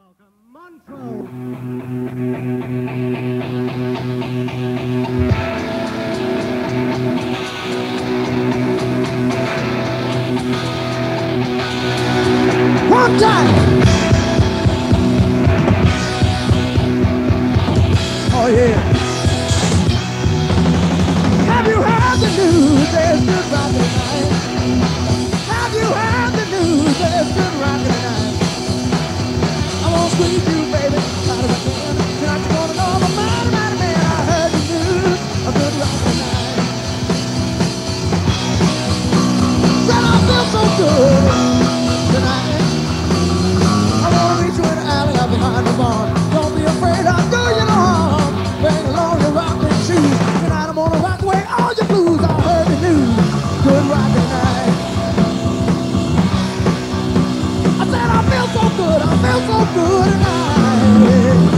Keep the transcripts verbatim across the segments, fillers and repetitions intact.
One time. Oh yeah. Have you heard the news? There's good rockin' tonight. Have you heard the news? There's good rockin' tonight. I won't squeeze you, baby, out of the can. Tonight you're gonna know I'm a mighty, mighty man. I heard the news. A good rockin' tonight. Said I feel so good tonight. I wanna meet you in the alley out behind the barn. Don't be afraid, I'll do you no harm. Bring along your rockin' shoes. Tonight I'm gonna rock away all your blues. I heard the news. Good rockin' night. I said I feel so good. I feel so good tonight.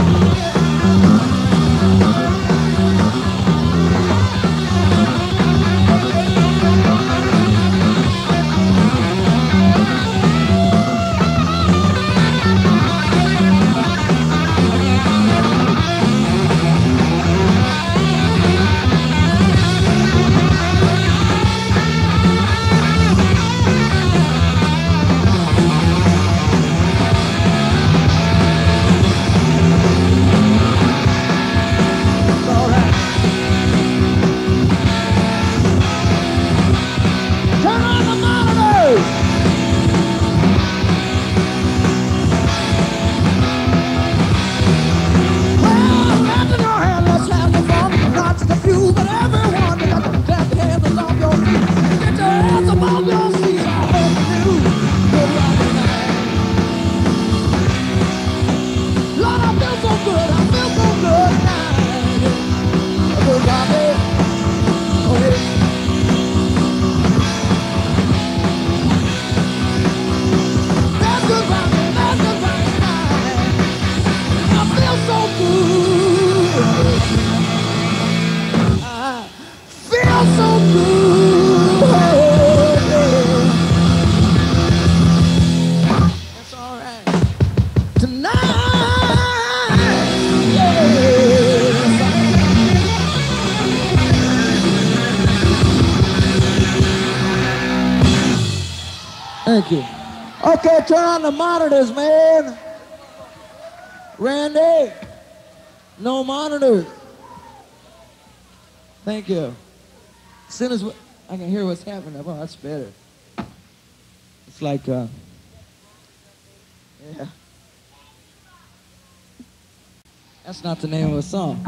Thank you. Okay, turn on the monitors, man. Randy, no monitors. Thank you. As soon as we, I can hear what's happening, oh, that's better. It's like, uh, yeah. That's not the name of a song.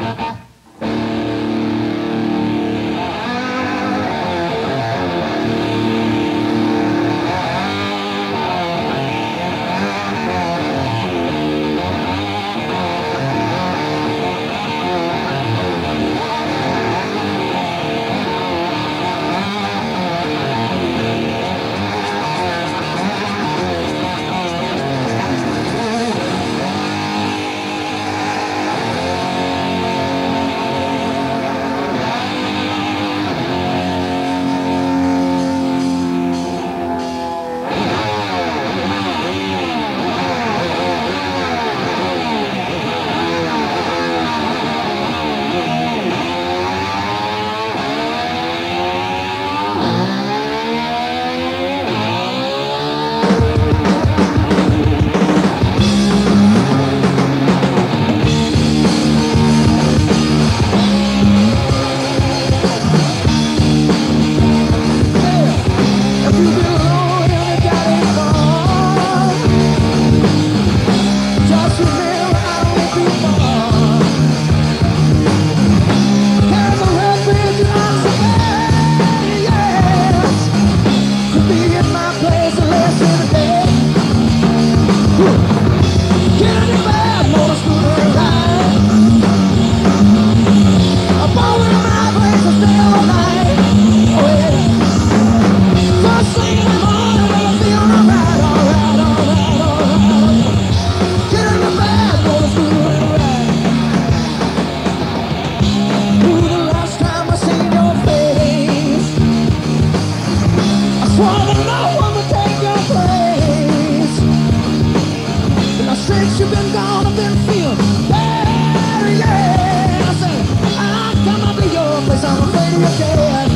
since you've been gone, I've been feeling bad, yeah. I said, I'll come up to your place, I'm afraid you're dead.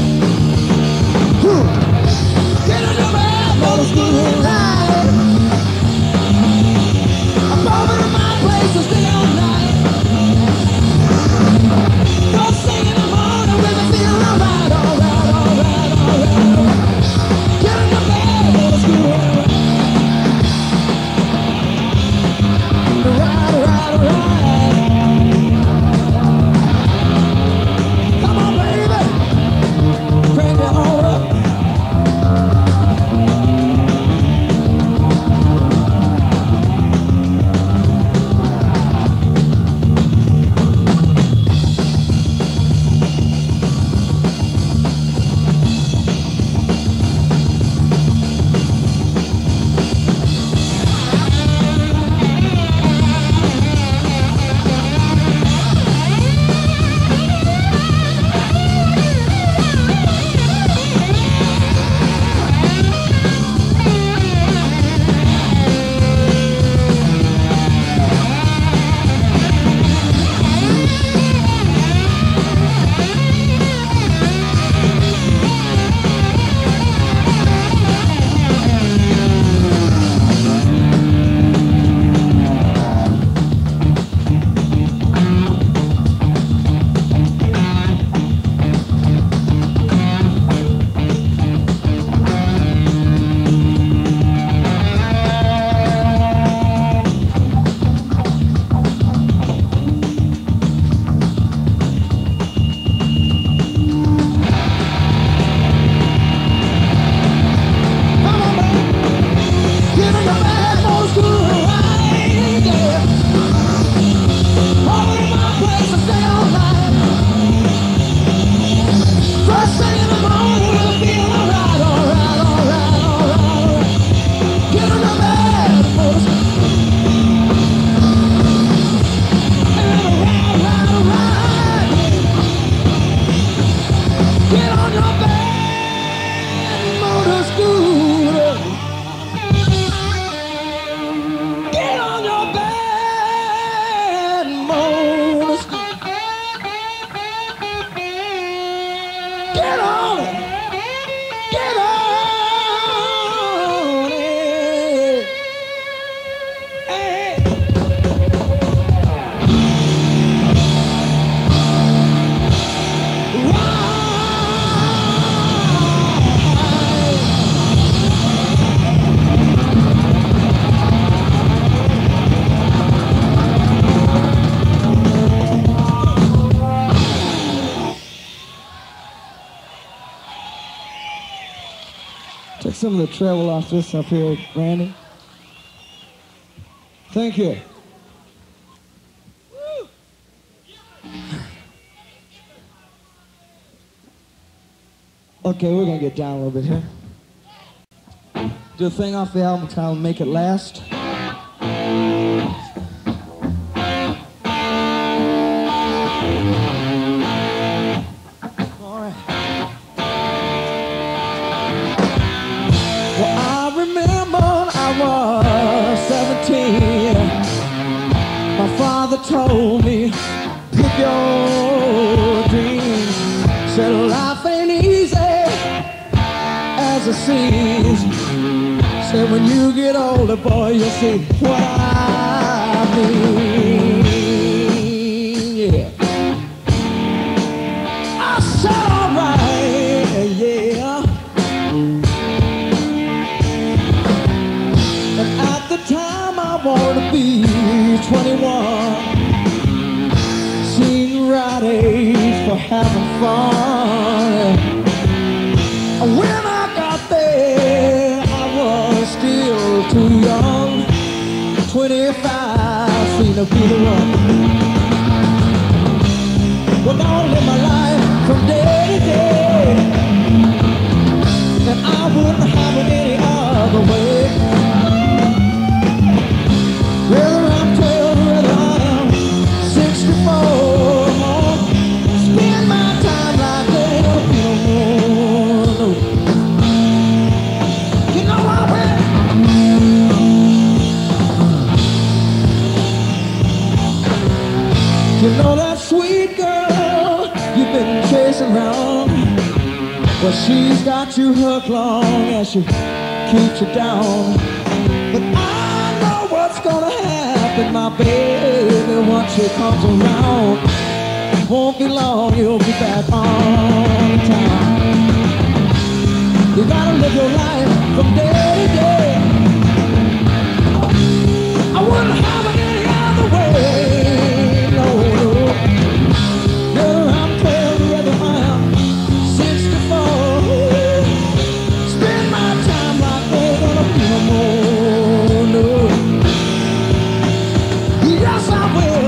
Get on your bed, motor school ride. I'm over to my place to stay all night. Don't sing in the morning with me feeling alright, alright, alright, alright. Get on your bed, motor school ride. Ride, ride, ride. Come on, baby. Crank it on up. Take some of the treble off this up here, Randy. Thank you. Okay, we're gonna get down a little bit here. Do a thing off the album titled Make It Last. Told me, pick your dreams. Said life ain't easy as it seems. Said when you get older, boy, you'll see what I mean. Yeah. I said alright, yeah. But at the time I wanted to be twenty-one. Right age for having fun. When I got there, I was still too young. twenty-five seemed to be the one. Well, gonna live my life from day to day, and I wouldn't have it any other way. Whether I'm twelve, whether I'm sixty-four, messing around. Well, she's got you hooked long as she keeps you down. But I know what's gonna happen, my baby, once she comes around. Won't be long, you'll be back on time. You gotta live your life from day to day. I wouldn't have it any other way, no, no. Girl, I'm twelve, the other I'm sixty-four. Spend my time like ain't gonna be no more, no. Yes, I will.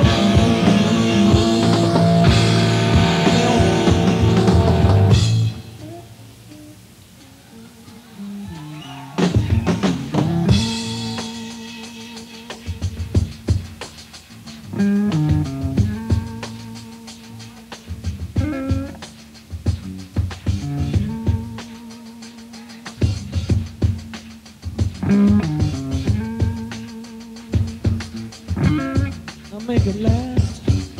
I'll make it last.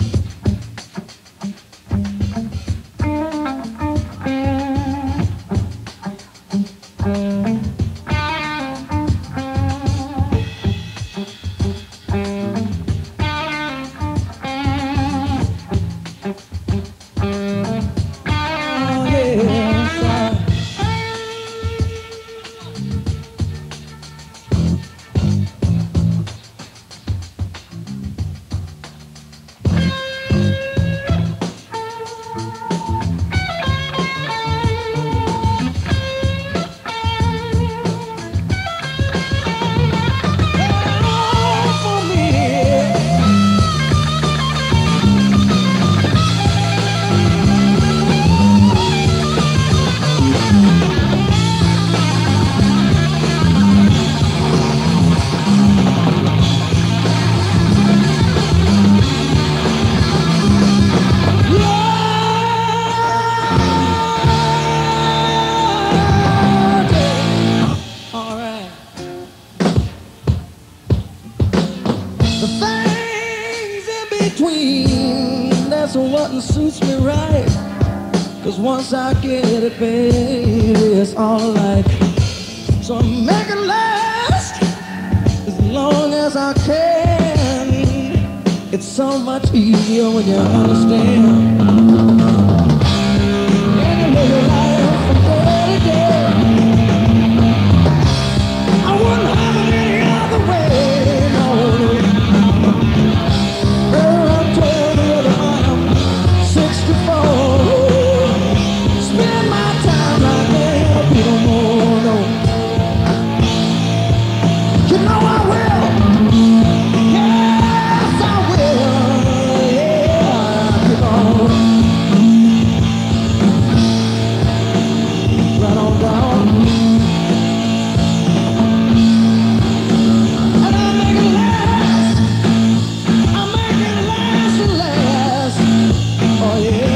That's what suits me right. Cause once I get it, baby, it's all alike. So I make it last as long as I can. It's so much easier when you understand. When you live your life from day to day, I wouldn't have it any other way, no. Spend my time like that, you don't know, you know I will. Yes, I will. Yeah, keep on. Right on down. And I make it last. I make it last and last. Oh yeah.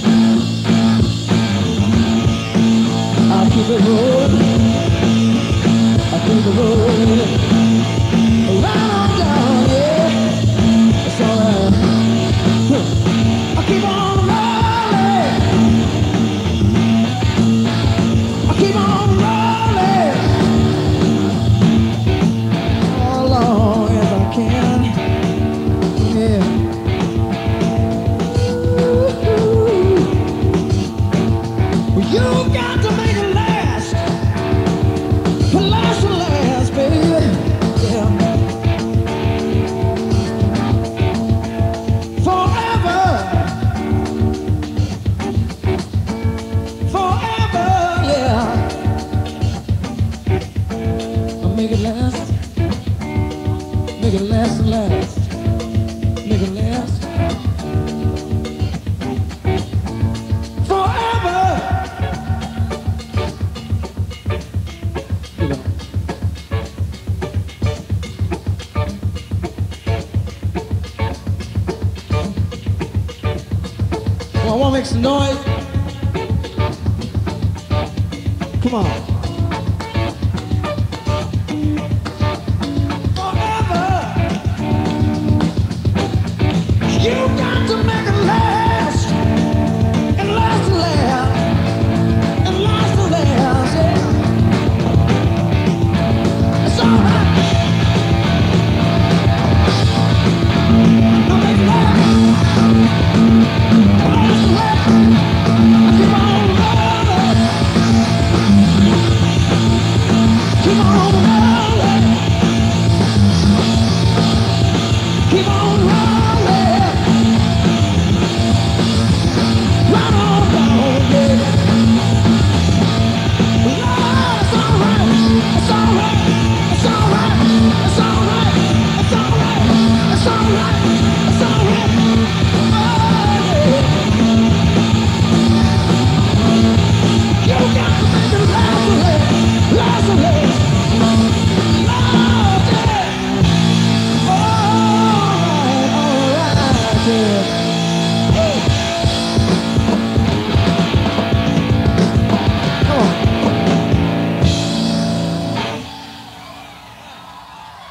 Keep it rolling, I keep it rolling, right on down, yeah, it's alright. I keep on rolling, I keep on rolling, as long as I can, yeah. Ooh, you got to make it last. Last and last, baby, yeah. Forever, forever, yeah. I'll make it last, make it last and last, make it last. Forever. I want to make some noise. Come on. Forever. You got to make it last and last and last.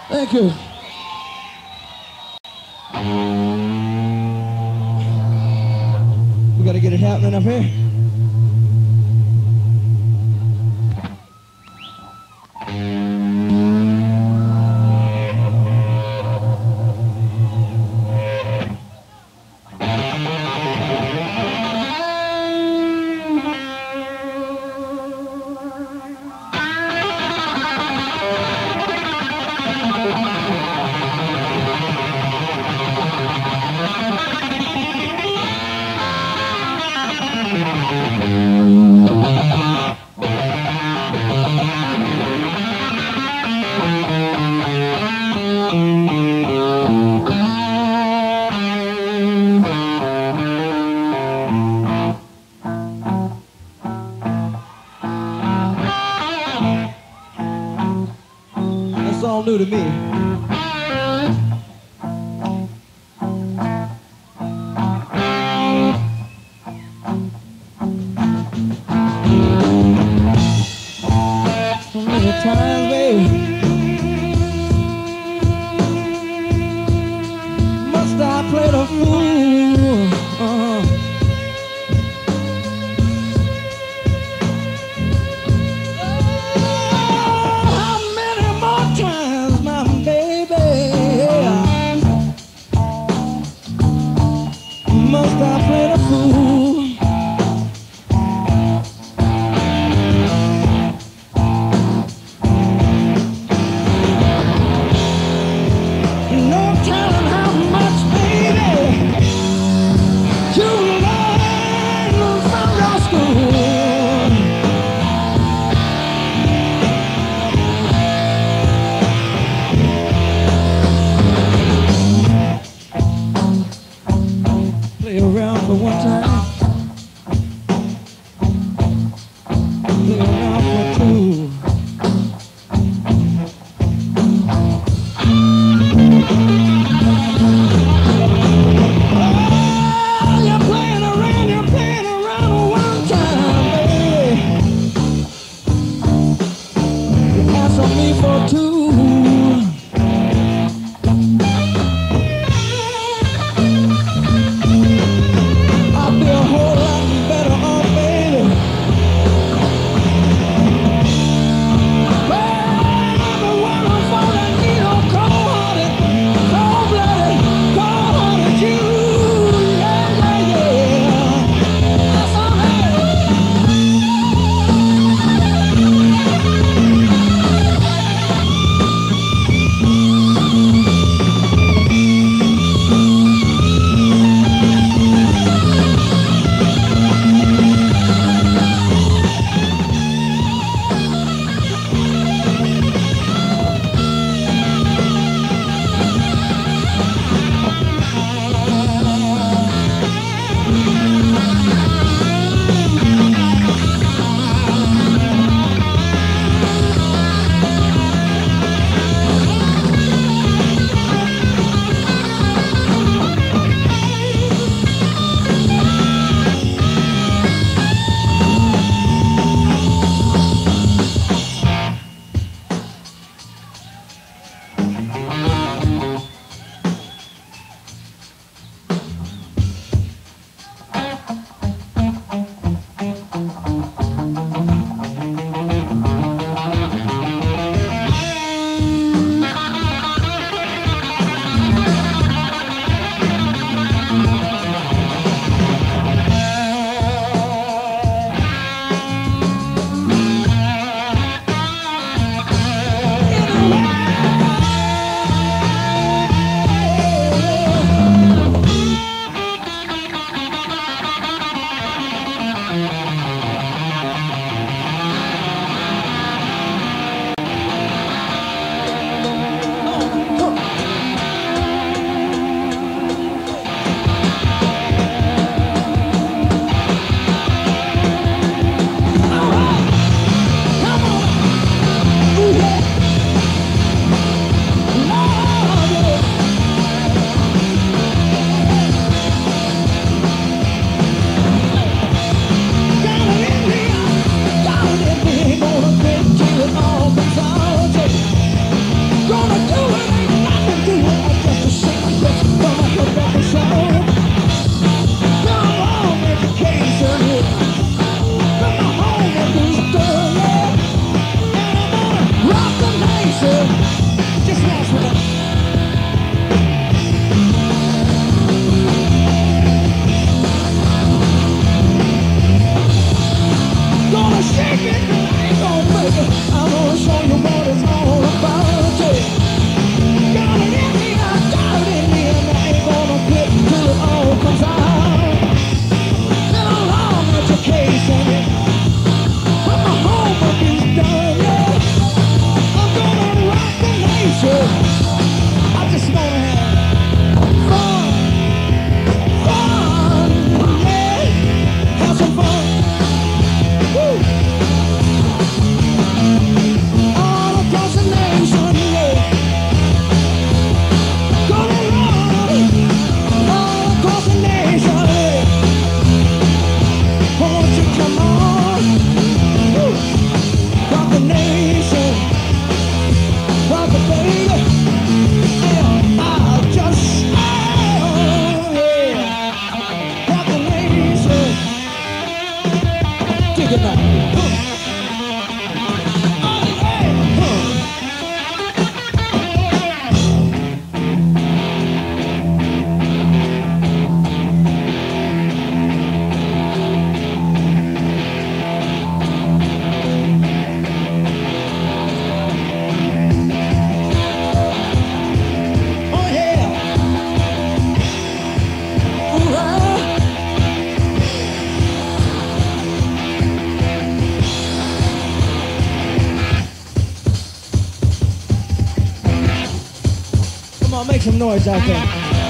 Thank you. We gotta get it happening up here. That's all new to me. Times, baby, must I play the fool? Uh-huh. Oh, how many more times, my baby, must I play the fool? Play around for one time. Play around for two. Come on, make some noise out there.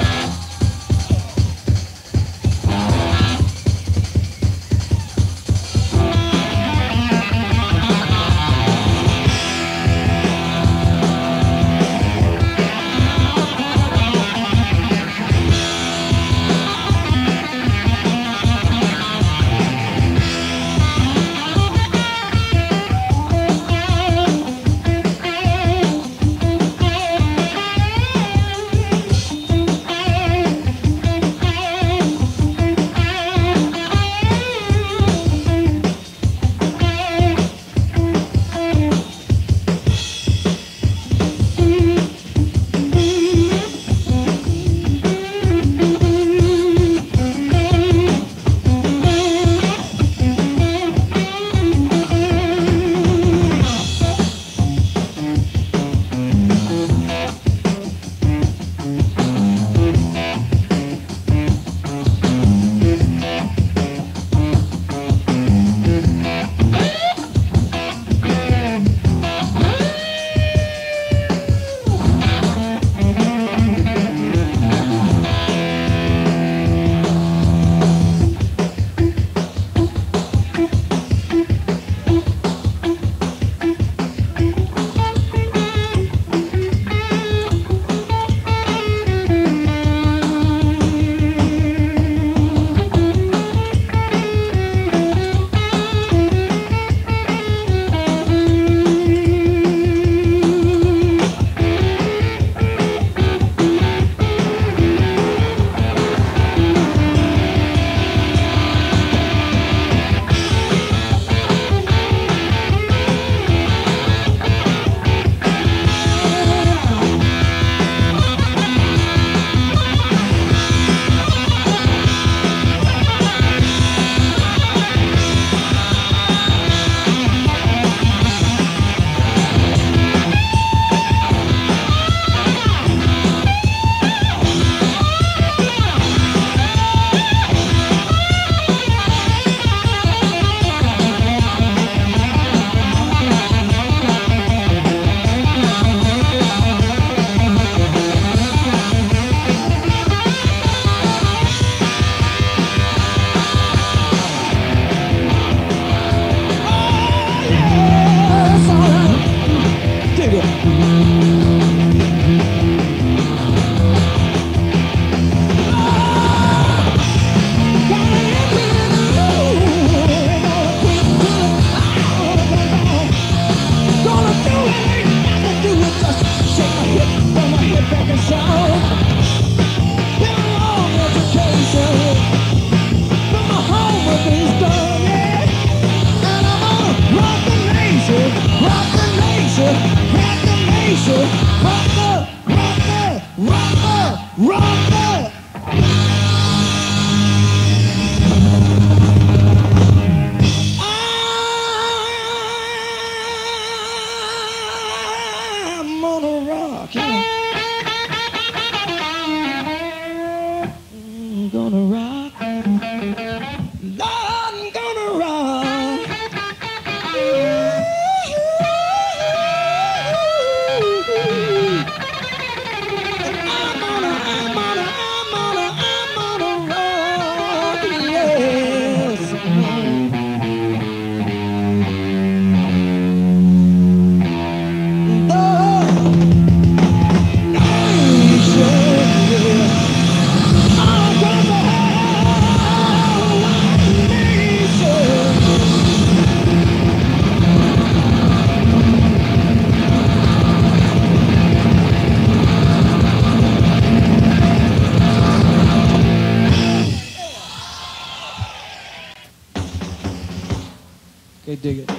Okay, dig it.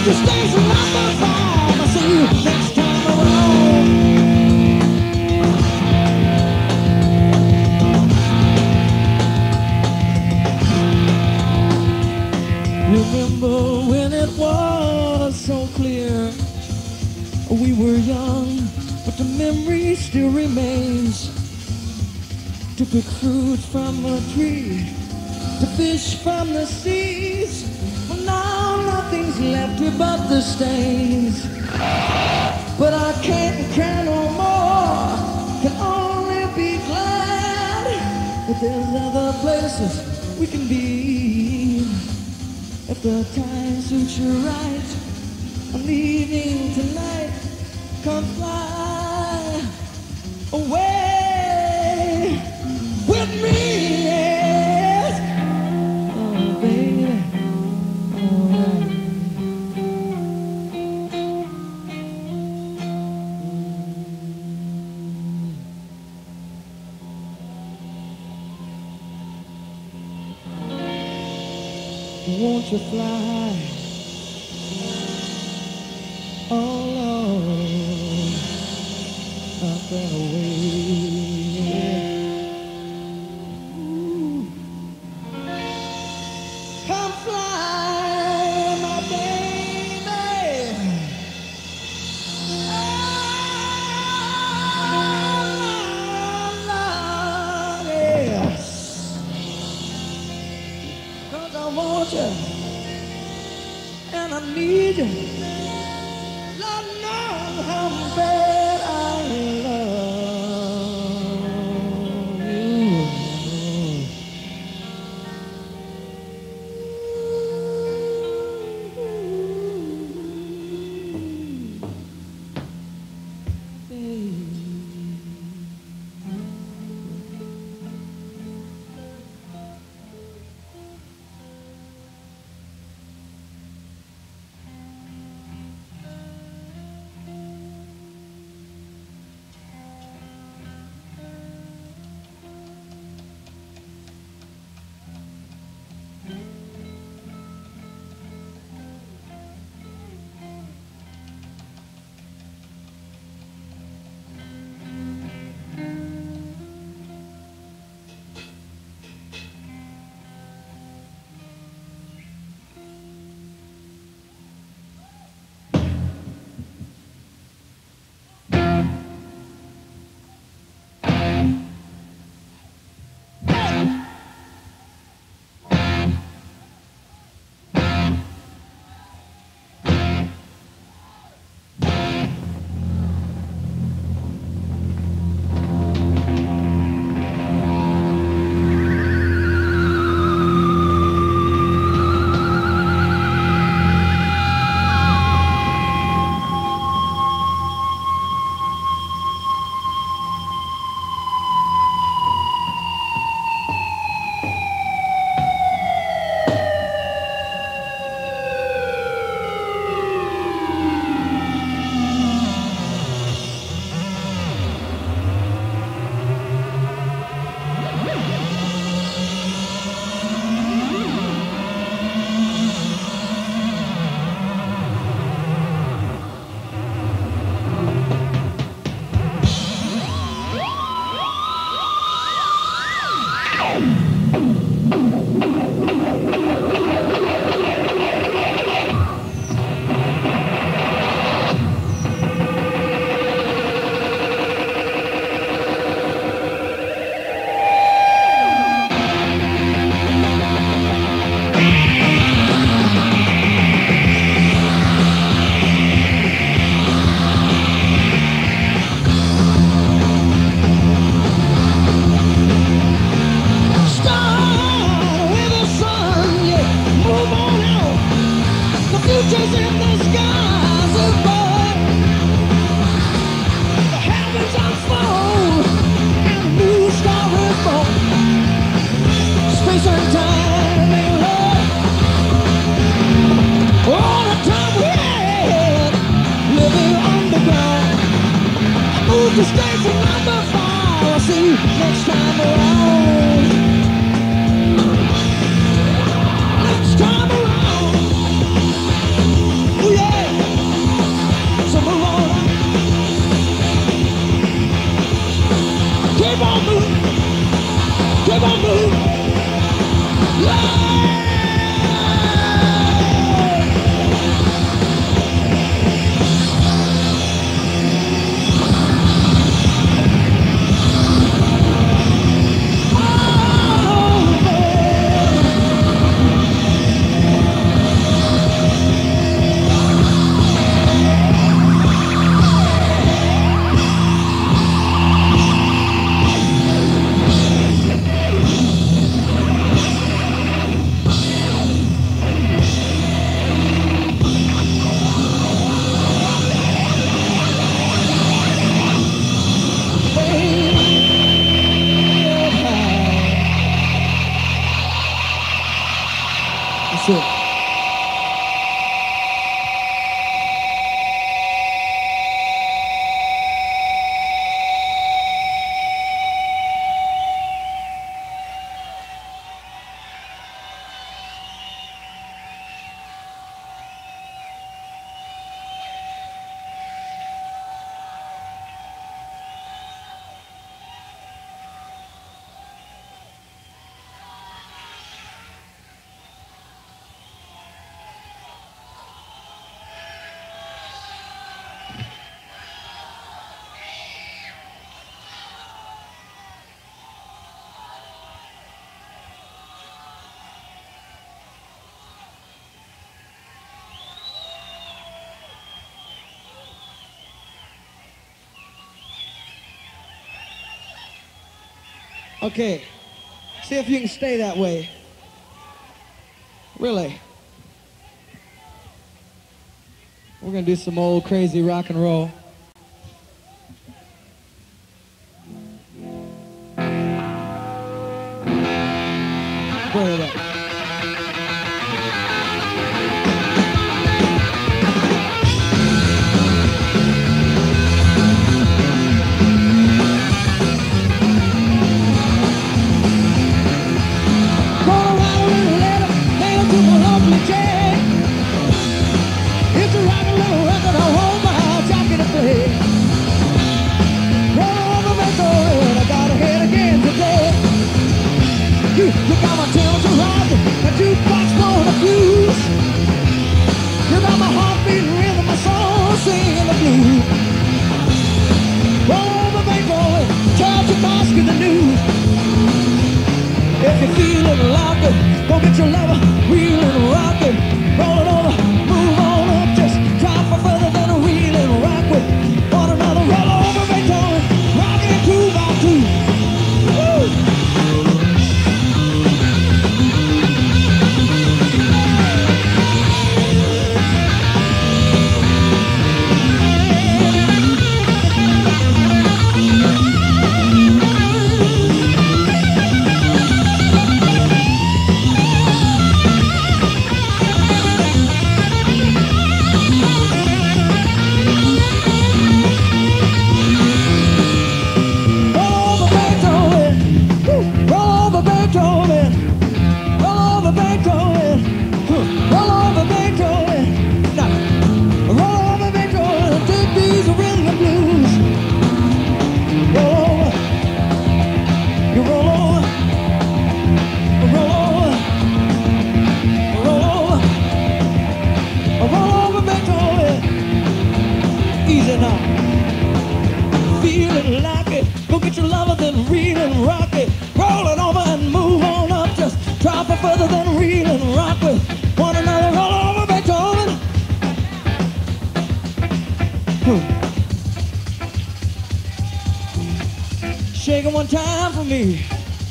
moved to station number five. I'll see you next time around. Remember when it was so clear? We were young, but the memory still remains. To pick fruit from a tree, to fish from the seas. Well, now nothing's left here but the stains. But I can't cry no more, can only be glad that there's other places we can be. If the time suits you right, I'm leaving tonight. Come fly away with me, yes. Oh, baby, all right. Won't you fly? Oh, Lord, up and away. Ooh. Come fly, my baby. Oh, Lord, yes. 'Cause I want you and I need you. Lord knows how bad I love you. The station number five. I'll see you next time around. Next time around. Ooh, yeah. Okay. See if you can stay that way. Really. We're gonna do some old crazy rock and roll. Burn it up. You got my temperature rising, my jukebox blowing the blues. You got my heart beating rhythm, my soul singing the blues. Roll over, Beethoven, charge your mask in the news. If you're feeling like it, go get your lover, reeling, rocking. Roll it over, move on up, just drop her further than a reel and rock with one another. Roll over, Beethoven, rocking it two by two. Woo! Feeling like it, go get your lover, then reel and rock it. Roll it over and move on up, just drop it further than reel and rock with one another. Roll over, Beethoven. Hmm. Shake it one time for me.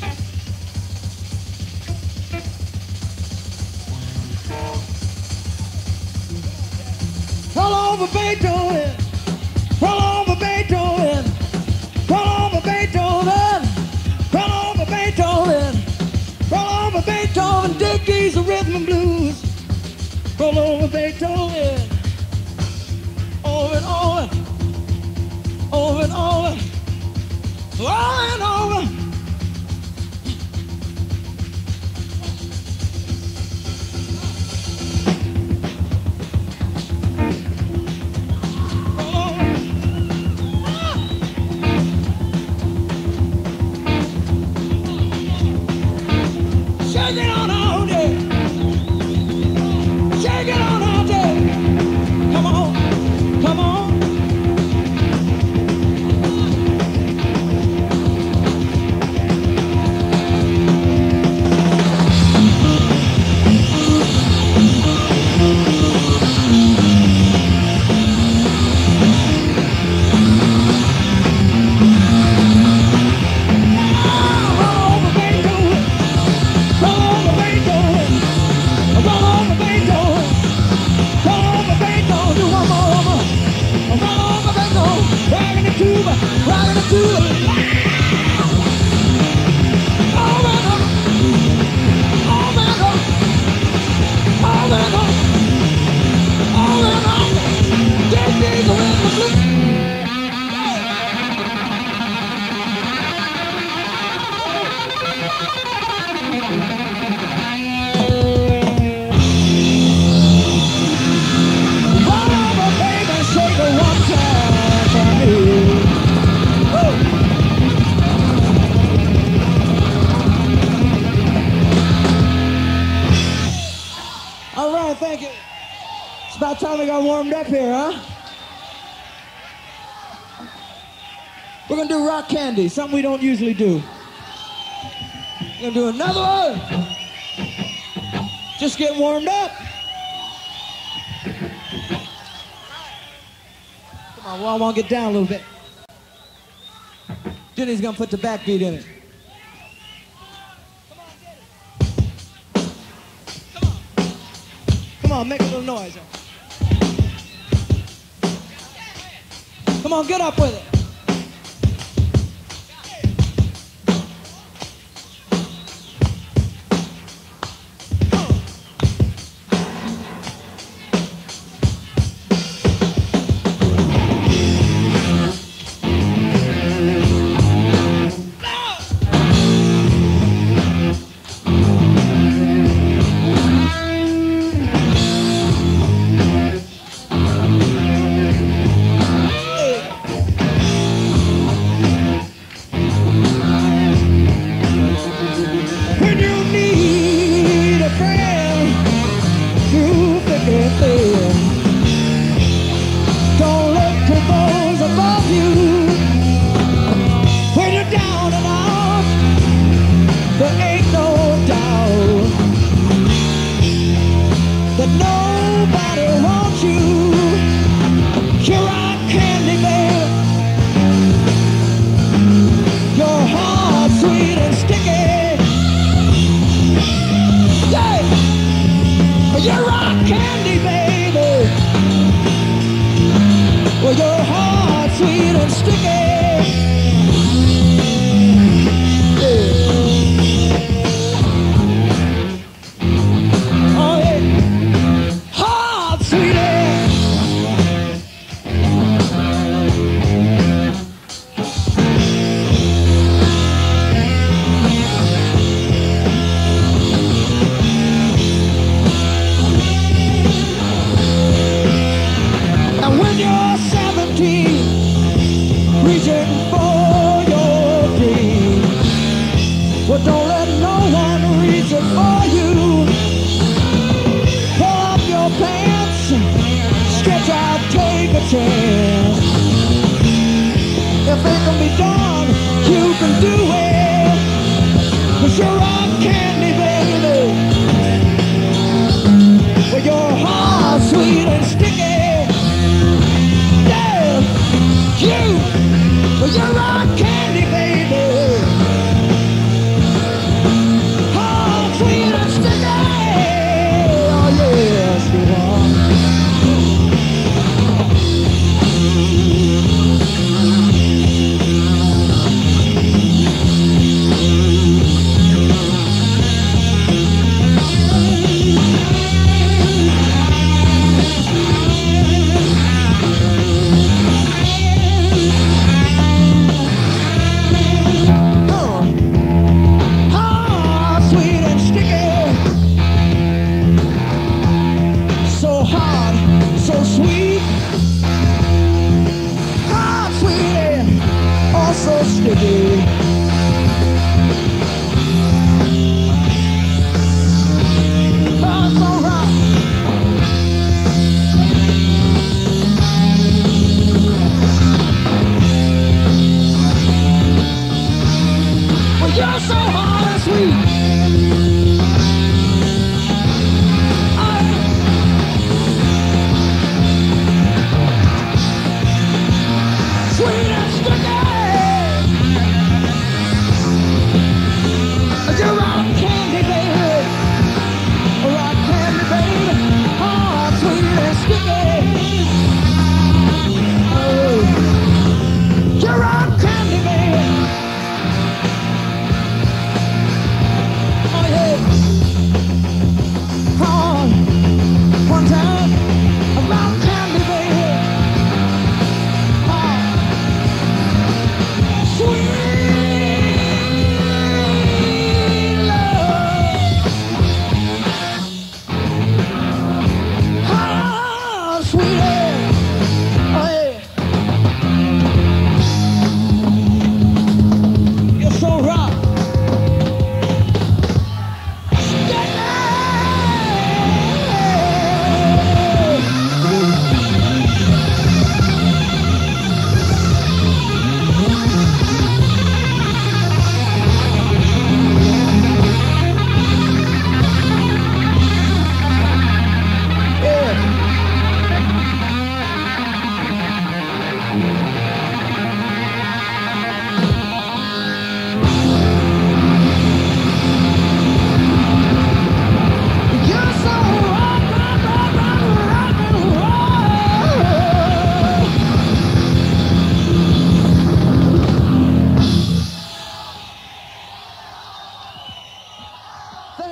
Roll over, Beethoven. Roll over, Beethoven. Roll over, Beethoven. Roll over, Beethoven. Roll over, Beethoven. Dig these rhythm and blues. Roll over, Beethoven. Over and over. Over and over. Over and over. Shake it on all day. Shake it on all day. Come on, come on. Rockin' it to the oh man, oh man, oh man, oh man, dead days are in the blue. Run over, baby, shake it one time for me. All right, thank you. It's about time we got warmed up here, huh? We're gonna do rock candy, something we don't usually do. We're gonna do another one. Just get warmed up. Come on, well, I want to get down a little bit. Jenny's gonna put the backbeat in it. on, make a little noise. Come on, get up with it.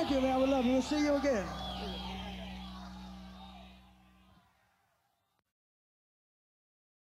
you, man. We love you. We'll see you again.